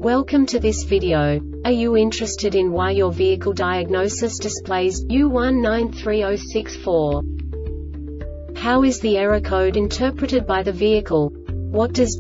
Welcome to this video. Are you interested in why your vehicle diagnosis displays U1930664? How is the error code interpreted by the vehicle? What does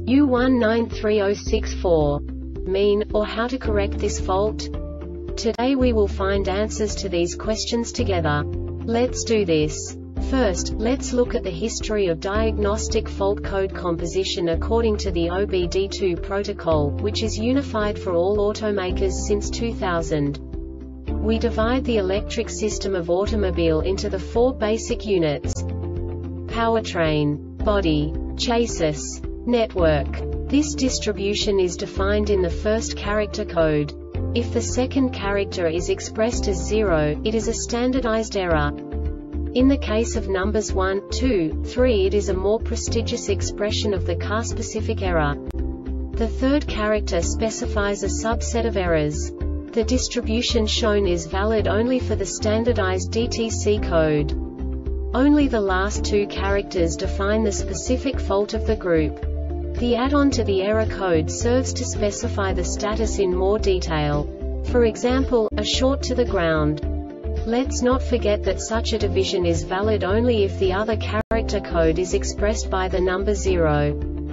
U1930664 mean, or how to correct this fault? Today we will find answers to these questions together. Let's do this. First, let's look at the history of diagnostic fault code composition according to the OBD2 protocol, which is unified for all automakers since 2000. We divide the electric system of automobile into the four basic units: powertrain, body, chassis, network. This distribution is defined in the first character code. If the second character is expressed as 0, it is a standardized error. In the case of numbers 1, 2, 3, it is a more prestigious expression of the car-specific error. The third character specifies a subset of errors. The distribution shown is valid only for the standardized DTC code. Only the last two characters define the specific fault of the group. The add-on to the error code serves to specify the status in more detail. For example, a short to the ground. Let's not forget that such a division is valid only if the other character code is expressed by the number 0.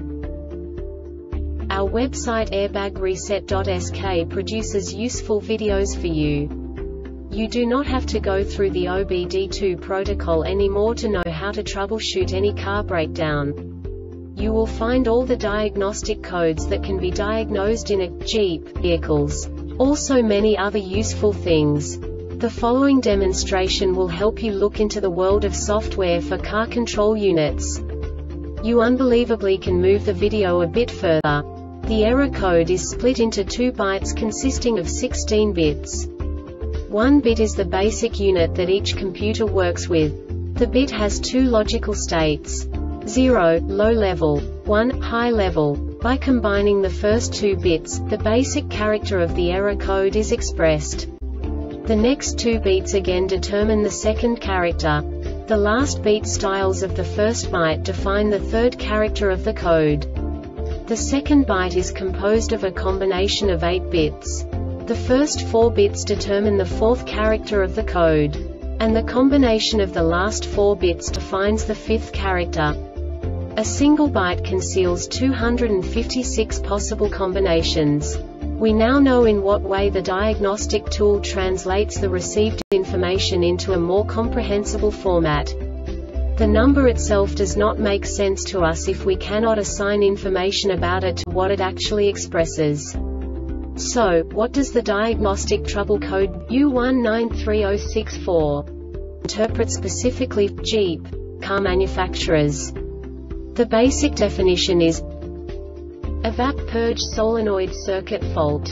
Our website airbagreset.sk produces useful videos for you. You do not have to go through the OBD2 protocol anymore to know how to troubleshoot any car breakdown. You will find all the diagnostic codes that can be diagnosed in a Jeep vehicles. Also many other useful things. The following demonstration will help you look into the world of software for car control units. You unbelievably can move the video a bit further. The error code is split into 2 bytes consisting of 16 bits. 1 bit is the basic unit that each computer works with. The bit has 2 logical states: 0, low level, 1, high level. By combining the first 2 bits, the basic character of the error code is expressed. The next 2 beats again determine the second character. The last beat styles of the first byte define the third character of the code. The second byte is composed of a combination of 8 bits. The first 4 bits determine the fourth character of the code. And the combination of the last 4 bits defines the fifth character. A single byte conceals 256 possible combinations. We now know in what way the diagnostic tool translates the received information into a more comprehensible format. The number itself does not make sense to us if we cannot assign information about it to what it actually expresses. So, what does the diagnostic trouble code U1930664 interpret specifically for Jeep car manufacturers? The basic definition is evap purge solenoid circuit fault.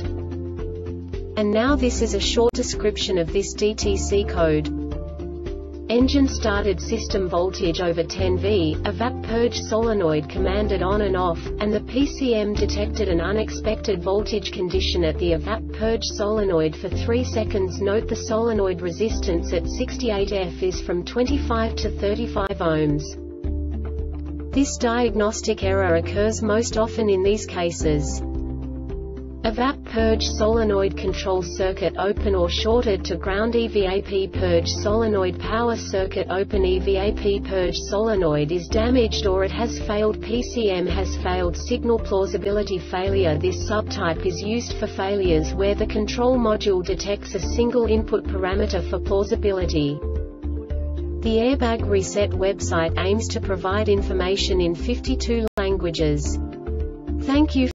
And now this is a short description of this DTC code. Engine started system voltage over 10 V, evap purge solenoid commanded on and off, and the PCM detected an unexpected voltage condition at the evap purge solenoid for 3 seconds. Note the solenoid resistance at 68 F is from 25 to 35 ohms. This diagnostic error occurs most often in these cases: evap purge solenoid control circuit open or shorted to ground, EVAP purge solenoid power circuit open, EVAP purge solenoid is damaged or it has failed, PCM has failed, signal plausibility failure. This subtype is used for failures where the control module detects a single input parameter for plausibility. The Airbag Reset website aims to provide information in 52 languages. Thank you